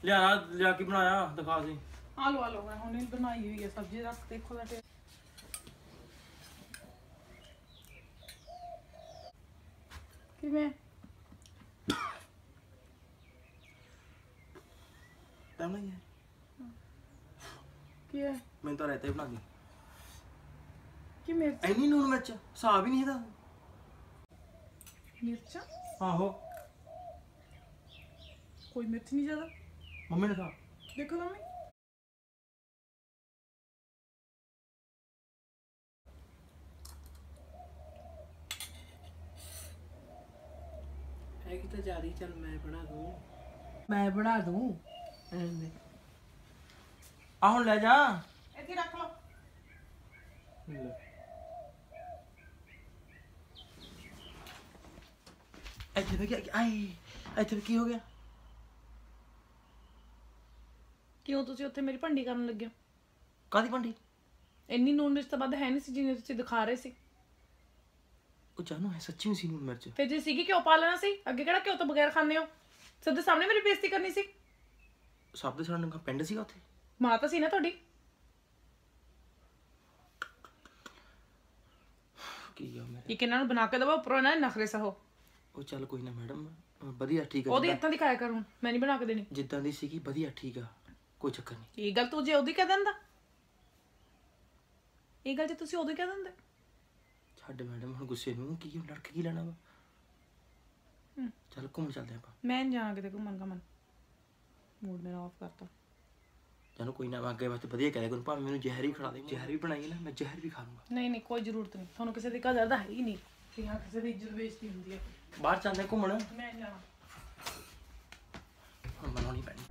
लिया की बनाया दिखा सी। आ लो मैं हुणे बनाई हुई है सब्जी रख देखो दा टेस्ट किवें टाइम नहीं है की है मैं तो रहते बना दी कि मिर्च इन्नी लून मिर्च हिसाब ही नहीं था मिर्चा आहो कोई मिर्च नहीं ज्यादा मम्मी ने कहा देखो मम्मी है कि तो जा रही चल मैं बना दूं आ हुन ले जा इथे रख लो ਇੱਥੇ ਵੀ ਕੀ ਆਈ ਇੱਥੇ ਵੀ ਕੀ ਹੋ ਗਿਆ ਕਿਉਂ ਤੁਸੀਂ ਉੱਥੇ ਮੇਰੀ ਭੰਡੀ ਕਰਨ ਲੱਗੇ ਹੋ ਕਾਦੀ ਭੰਡੀ ਇੰਨੀ ਨੂਨ ਮਿਰਚ ਤਾਂ ਵੱਧ ਹੈ ਨਹੀਂ ਸੀ ਜਿੰਨੀ ਤੁਸੀਂ ਦਿਖਾ ਰਹੇ ਸੀ ਉਹ ਜਾਨੂ ਹੈ ਸੱਚੀ ਨਹੀਂ ਸੀ ਨੂਨ ਮਿਰਚ ਫਿਰ ਜੇ ਸੀਗੀ ਕਿਉਂ ਪਾ ਲੈਣਾ ਸੀ ਅੱਗੇ ਕਿਹੜਾ ਕਿਉਂ ਤੋਂ ਬਗੈਰ ਖਾਂਦੇ ਹੋ ਸਭ ਦੇ ਸਾਹਮਣੇ ਮੇਰੀ ਬੇਇੱਜ਼ਤੀ ਕਰਨੀ ਸੀ ਸਭ ਦੇ ਸਾਹਮਣੇ ਪਿੰਡ ਸੀਗਾ ਉੱਥੇ ਮਾਂ ਤਾਂ ਸੀ ਨਾ ਤੁਹਾਡੀ ਕੀ ਆ ਮੈਂ ਇਹ ਕਿਹਨਾਂ ਨੂੰ ਬਣਾ ਕੇ ਦਵਾ ਉੱਪਰੋਂ ਨਾ ਨਖਰੇ ਸਹੋ ਉਹ ਚੱਲ ਕੋਈ ਨਾ ਮੈਡਮ ਵਧੀਆ ਠੀਕ ਆ ਉਹਦੀ ਹੱਥਾਂ ਦੀ ਖਾਇਆ ਕਰ ਹੁਣ ਮੈਂ ਨਹੀਂ ਬਣਾ ਕੇ ਦੇਣੀ ਜਿੱਦਾਂ ਦੀ ਸੀਗੀ ਵਧੀਆ ਠੀਕ ਆ ਕੋਈ ਚੱਕਰ ਨਹੀਂ ਇਹ ਗੱਲ ਤੂੰ ਜੇ ਉਹਦੀ ਕਹਿ ਦਿੰਦਾ ਇਹ ਗੱਲ ਜੇ ਤੁਸੀਂ ਉਹਦੀ ਕਹਿ ਦਿੰਦੇ ਛੱਡ ਮੈਡਮ ਹੁਣ ਗੁੱਸੇ ਨੂੰ ਕੀ ਲੜ ਕੇ ਕੀ ਲੈਣਾ ਵਾ ਚੱਲ ਘੁੰਮਣ ਚੱਲਦੇ ਆਪਾਂ ਮੈਂ ਨੀ ਜਾਣਾ ਕਿਤੇ ਘੁੰਮਣ ਘਮਣ ਮੂਡ ਮੇਰਾ ਆਫ ਕਰਤਾ ਜਾਨੂ ਕੋਈ ਨਾ ਅੱਗੇ ਵਾਸਤੇ ਵਧੀਆ ਕਹਿ ਰਿਹਾ ਭਾਵੇਂ ਮੈਨੂੰ ਜ਼ਹਿਰ ਹੀ ਖਿਲਾ ਦੇ ਜ਼ਹਿਰ ਵੀ ਬਣਾਈ ਨਾ ਮੈਂ ਜ਼ਹਿਰ ਵੀ ਖਾ ਲੂੰਗਾ ਨਹੀਂ ਕੋਈ ਜ਼ਰੂਰਤ ਨਹੀਂ ਤੁਹਾਨੂੰ ਕਿਸੇ ਦੀ ਕਦਰ ਤਾਂ ਹੈ ਹੀ ਨਹੀਂ ਕਿ ਹਾਂ ਕਿਸੇ ਦੀ ਇੱਜ਼ਤ ਬੇਇੱਜ਼ਤੀ ਹੁੰਦੀ ਹੈ ਬਾਹਰ ਚੱਲਦੇ ਘੁੰਮਣ ਮੈਂ ਨੀ ਜਾਣਾ ਹੁਣ ਬਣਾਉਣੀ ਪੈਣੀ